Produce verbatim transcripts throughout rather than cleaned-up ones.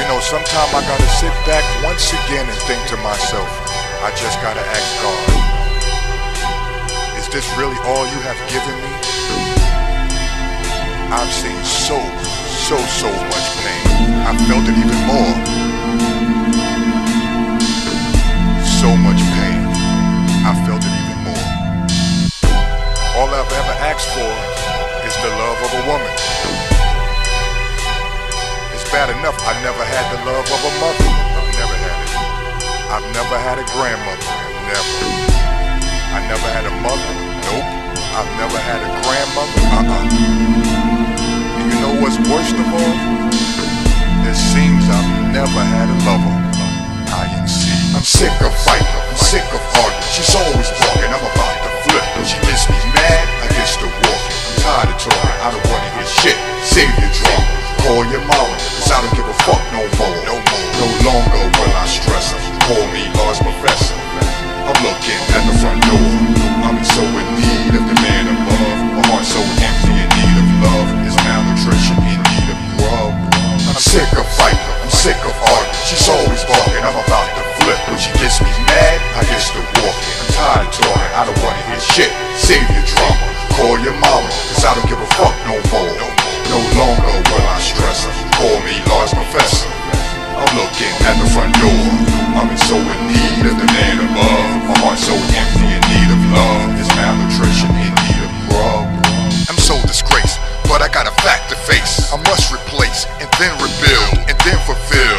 You know, sometimes I gotta sit back once again and think to myself, I just gotta ask God, is this really all you have given me? I've seen so, so, so much pain. I felt it even more. So much pain. I felt it even more. All I've ever asked for is the love of a woman. It's bad enough I never had the love of a mother. I've never had it. I've never had a grandmother. Never. I never had a mother. Nope. I've never had a grandmother. Uh-uh. And you know what's worst of all? It seems I've never had a lover. I N C. I'm sick of fighting. I'm sick of arguing. She's always talking. I'm about to flip. When she gets me mad, I get to walking. I'm tired of talking. I don't wanna hear shit. Save your drama. Call your mama, cause I don't give a fuck no more. No more. No longer will I stress her. Call me Lars Professor. I'm looking at the front door. I'm so in need of the man above. My heart so empty, in need of love. Is malnutrition, in need of grub. I'm sick of fighting. I'm sick of arguing. She's always barking. I'm about to flip. When she gets me mad, I get to walking. I'm tired of talking. I don't wanna hear shit. Save your drama. Call your mama, cause I don't give a fuck no more. No more. No longer will I stress her. Call me Lars Professor. I'm looking at the front door. I'm so in need of the man above. My heart so empty, in need of love. Is malnutrition, in need of grub. I'm so disgraced, but I got a fact to face. I must replace, and then rebuild, and then fulfill.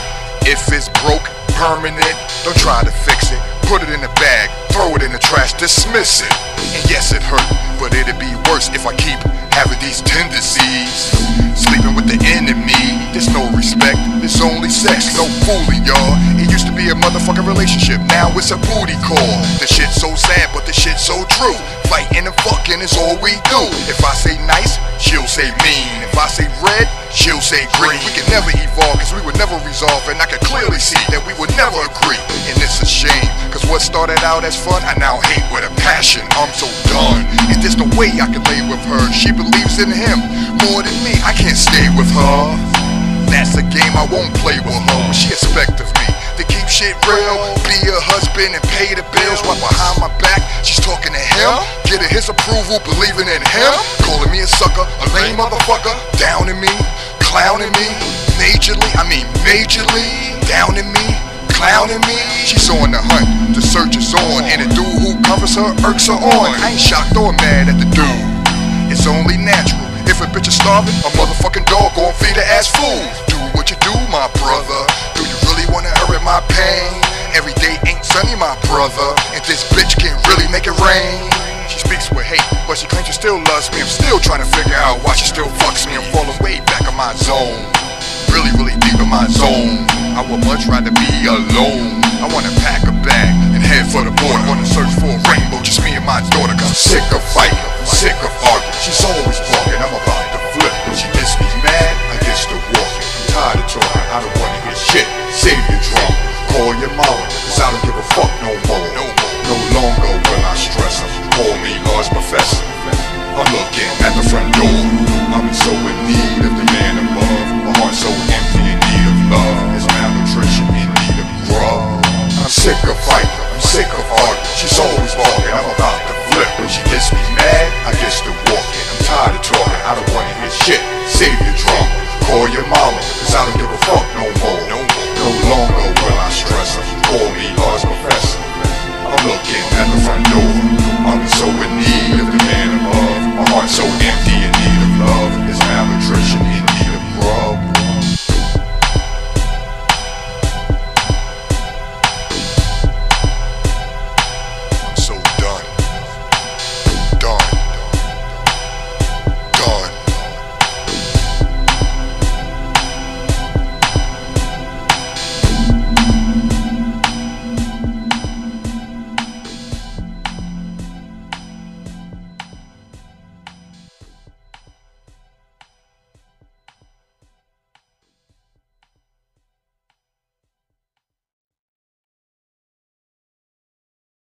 If it's broke, permanent, don't try to fix it. Put it in a bag, throw it in the trash, dismiss it. And yes, it hurt, but it'd be worse if I keep having these tendencies. Sleeping with the enemy, there's no respect, there's only sex, no fooling y'all. It used to be a motherfucking relationship, now it's a booty call. The shit's so sad, but the shit's so true. Fighting and fucking is all we do. If I say nice, she'll say mean. If I say red, she'll say green. We can never evolve, cause we would never resolve. And I can clearly see that we would never agree. And it's a shame, cause what started out as fun, I now hate with a passion. I'm so done. Is this the way I can lay with her? She believes in him more than me. I can't stay with her. That's a game I won't play with her. What she expect of me? To keep shit real, be a husband and pay the bills. While behind my back, she's talking to him, getting his approval, believing in him. Calling me a sucker, a lame motherfucker. Downing me, clowning me. Majorly, I mean majorly. Downing me, clowning me. She's on the hunt, the search is on. And the dude who covers her irks her on. I ain't shocked or mad at the dude. It's only natural. If a bitch is starving, a motherfucking dog gon' feed her ass food. Do what you do, my brother. Do you really wanna hurry my pain? Every day ain't sunny, my brother. And this bitch can really make it rain. She speaks with hate, but she claims she still loves me. I'm still trying to figure out why she still fucks me. I'm falling way back in my zone. Really, really deep in my zone. I would much rather be alone. I wanna pack a bag and head for the border. Wanna search for a rainbow, just me and my daughter. Cause I'm sick of fighting, I'm sick of arguing. She's always talking, I'm about to flip. When she gets me mad, I get to walking. I'm tired of talking, I don't wanna hear shit. Save your drama, call your mama, cause I don't give a fuck no more. No, no longer will I stress her. Call me Lars Professor. I'm looking at the front door. I'm so in need of the man above. My heart so empty, in need of love. Is malnutrition, in need of grub. I'm sick of fighting, I'm sick of arguing. She's always walking, I'm about to flip. When she gets me mad, I get to walking. I'm tired of talking, I don't wanna hear shit. Save your drama, call your mama, cause I don't give a fuck no more. No, no longer will I stress her. Call me Lars Professor. I'm looking at the front door.